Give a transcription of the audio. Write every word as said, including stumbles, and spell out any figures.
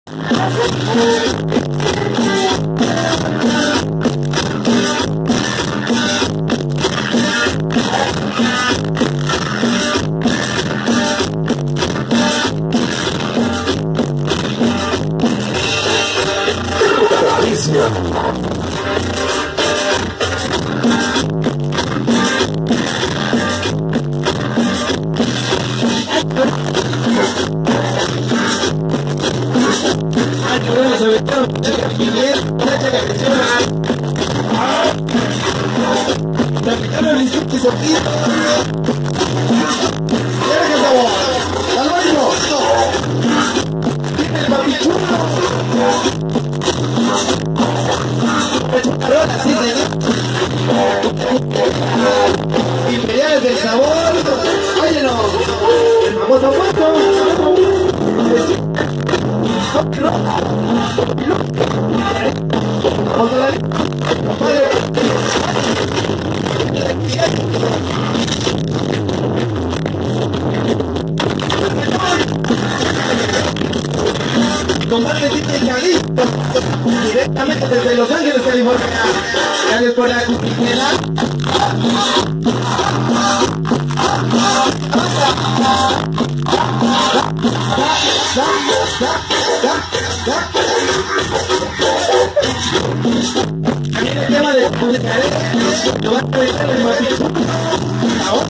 Imperiales del sabor, óyenos, el famoso puesto. Combate directamente desde Los Ángeles, California. Gracias por la cumplicidad. También el tema de publicar, lo van a dejar el matiz. Ahora